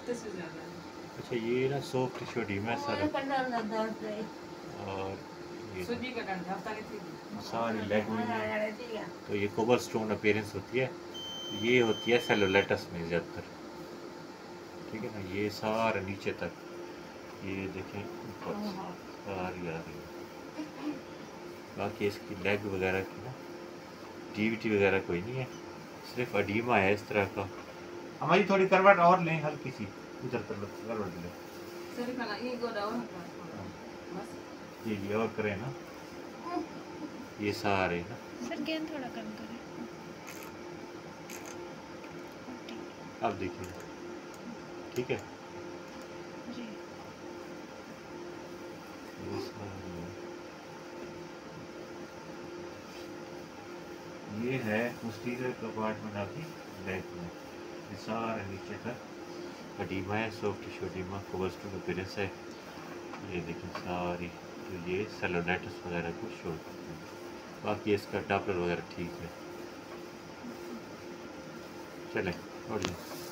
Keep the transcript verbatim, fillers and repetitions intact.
हफ्ते से ज़्यादा है। अच्छा ये ना सॉफ्ट टिश्यू एडीमा है सारा, और ये सूजी का डंडा हफ्ता के थी। सारी लेग में ये, तो ये कोबल स्टोन अपीयरेंस होती है, ये होती है सेलुलाइटिस में ज़्यादातर, ठीक है ना। ये सारा नीचे तक, ये देखें ऊपर सारी आ रही है। बाकी इसकी लेग वगैरह की ना टीवीटी वगैरह कोई नहीं है, सिर्फ अडीमा है इस तरह का। हमारी थोड़ी करवट और लें, हल्की सी इधर करवट लें, ये ये और करें ना, ये सारे ना सर गेंद थोड़ा कम करें। अब देखिए, ठीक है जी ये सारे, ये है पोस्टीरियर कंपार्टमेंट आपकी लेग में, ये सारा नीचे तक अडीमा है, soft tissue oedema, cobble appearance है। ये देखिए सारी, तो ये सेलुलाइटिस वगैरह को शो करते हैं। बाकी इसका डॉपलर वगैरह ठीक है। चलें बढ़िया।